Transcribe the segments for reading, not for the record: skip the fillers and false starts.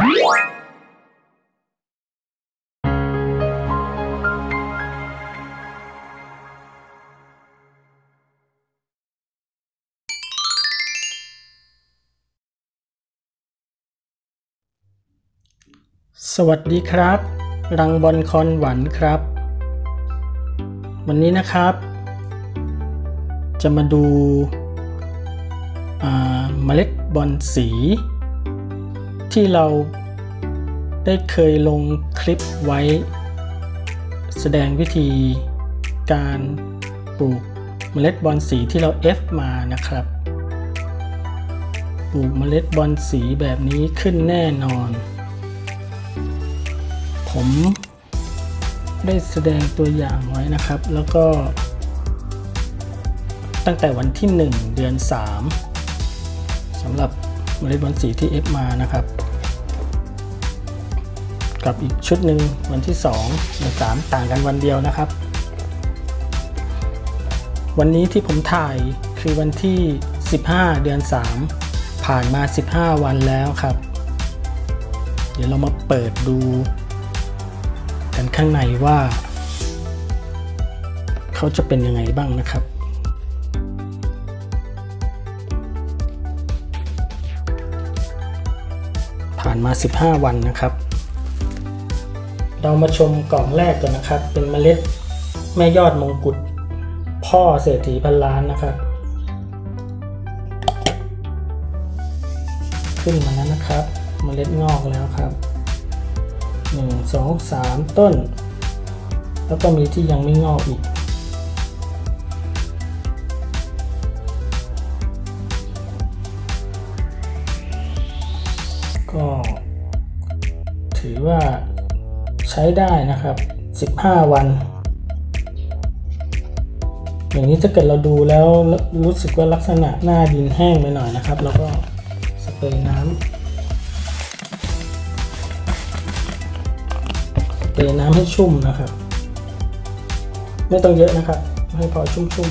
สวัสดีครับรังบอลคอนหวันครับวันนี้นะครับจะมาดูเมล็ดบอลสีที่เราได้เคยลงคลิปไว้แสดงวิธีการปลูกเมล็ดบอลสีที่เรามานะครับปลูกเมล็ดบอลสีแบบนี้ขึ้นแน่นอนผมได้แสดงตัวอย่างไว้นะครับแล้วก็ตั้งแต่วันที่1เดือน3สำหรับเมล็ดบอลสีที่มานะครับกับอีกชุดหนึ่งวันที่2เดือน3ต่างกันวันเดียวนะครับวันนี้ที่ผมถ่ายคือวันที่15เดือน3ผ่านมา15วันแล้วครับเดี๋ยวเรามาเปิดดูกันข้างในว่าเขาจะเป็นยังไงบ้างนะครับผ่านมา15วันนะครับเรามาชมกล่องแรกกันนะครับเป็นเมล็ดแม่ยอดมงกุฎพ่อเศรษฐีพันล้านนะครับขึ้นมาแล้วนะครับเมล็ดงอกแล้วครับ1 2 3ต้นแล้วก็มีที่ยังไม่งอกอีกก็ถือว่าใช้ได้นะครับ15วันอย่างนี้ถ้าเกิดเราดูแล้วรู้สึกว่าลักษณะหน้าดินแห้งไปหน่อยนะครับแล้วก็สเปรย์น้ำให้ชุ่มนะครับไม่ต้องเยอะนะครับให้พอชุ่ม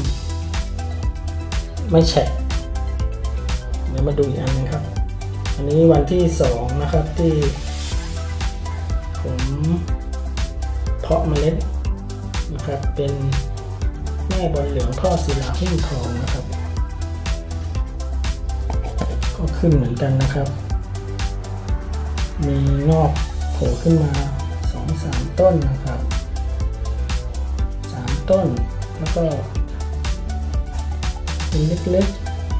ไม่แฉะเดี๋ยวมาดูอีกอันนึงครับอันนี้วันที่2นะครับที่ผมเพาะเมล็ดนะครับเป็นแม่บอลเหลืองพ่อศิลาหุ้มทองนะครับก็ขึ้นเหมือนกันนะครับมีงอกโผล่ขึ้นมา2-3 ต้นนะครับ3ต้นแล้วก็เป็นเล็ก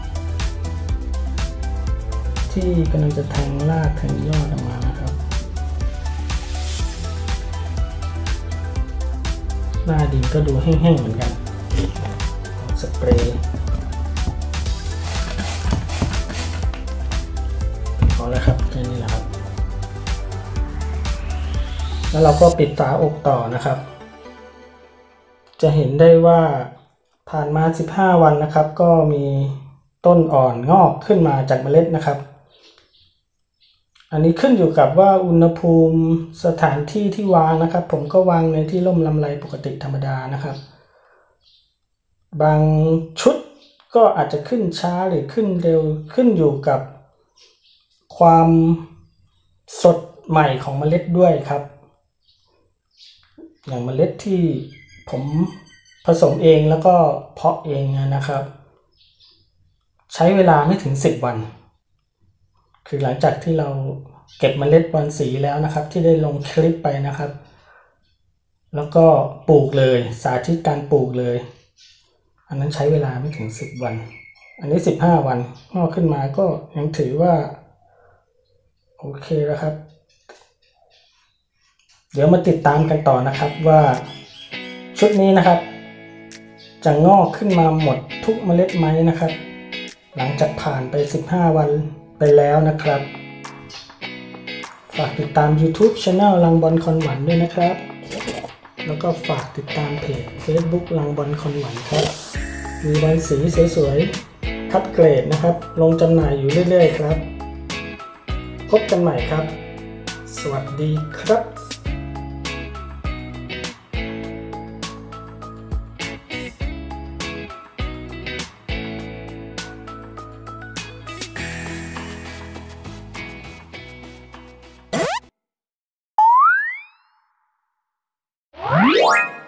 ๆที่กำลังจะแทงรากแทงยอดออกมานะครับหน้าดินก็ดูแห้งๆเหมือนกันสเปรย์พอแล้วครับแค่นี้แหละครับแล้วเราก็ปิดฝาอกต่อนะครับจะเห็นได้ว่าผ่านมา15วันนะครับก็มีต้นอ่อนงอกขึ้นมาจากเมล็ดนะครับอันนี้ขึ้นอยู่กับว่าอุณหภูมิสถานที่ที่วางนะครับผมก็วางในที่ร่มลำไรปกติธรรมดานะครับบางชุดก็อาจจะขึ้นช้าหรือขึ้นเร็วขึ้นอยู่กับความสดใหม่ของเมล็ดด้วยครับอย่างเมล็ดที่ผมผสมเองแล้วก็เพาะเองนะครับใช้เวลาไม่ถึง10วันคือหลังจากที่เราเก็บเมล็ดบอลสีแล้วนะครับที่ได้ลงคลิปไปนะครับแล้วก็ปลูกเลยสาธิตการปลูกเลยอันนั้นใช้เวลาไม่ถึง10วันอันนี้15วันงอกขึ้นมาก็ยังถือว่าโอเคแล้วครับเดี๋ยวมาติดตามกันต่อนะครับว่าชุดนี้นะครับจะงอกขึ้นมาหมดทุกเมล็ดไหมนะครับหลังจากผ่านไป15วันไปแล้วนะครับฝากติดตาม YouTube Channel รังบอลคอนหวันด้วยนะครับแล้วก็ฝากติดตามเพจ Facebook รังบอลคอนหวันครับมีบอลสีสวยๆคัดเกรดนะครับลงจำหน่ายอยู่เรื่อยๆครับพบกันใหม่ครับสวัสดีครับครับ